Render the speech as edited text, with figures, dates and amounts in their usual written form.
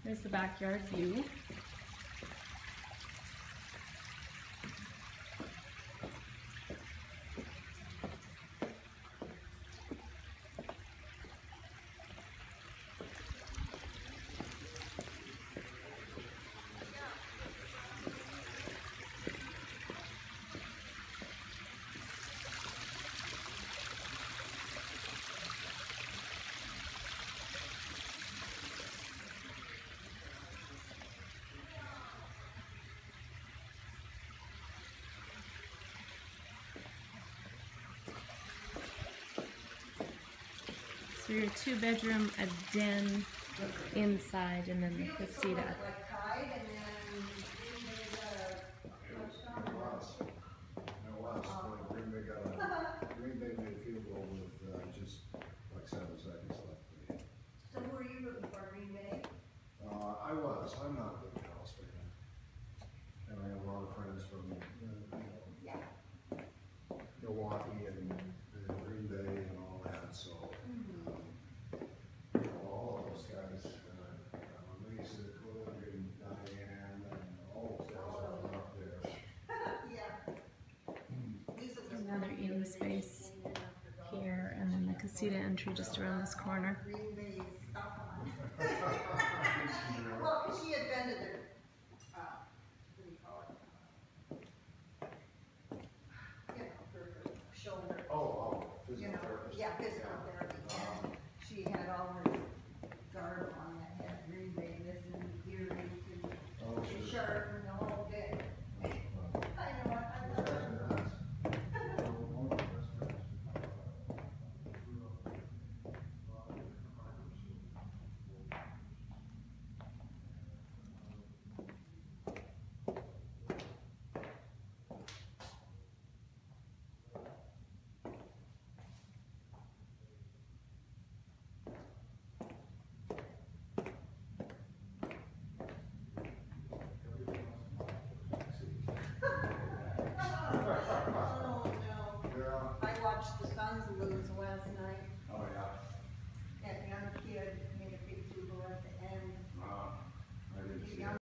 There's the backyard view. So your 2-bedroom, a den inside, and then the casita. Green Bay made a field goal with just like 7 seconds left. So who are you rooting for, Green Bay? I was. I'm not a big Dallas fan. And I have a lot of friends from Milwaukee and Green Bay and all that. So all of those guys, I'm amazed that Cliff and Diane and all those guys are up there. Another eating space here, and then the casita entry just around this corner. Green Bay's stuff on. Well, because she had been to their, what do you call it? Her shoulder. Oh, physical therapist. Yeah, physical therapy. And she had all her garb on that had Green Bay, this and earrings and shirt and the whole bit. I know, I love it. I watched the Suns lose last night. Oh, yeah. That young kid made a big two goal at the end. I didn't see that.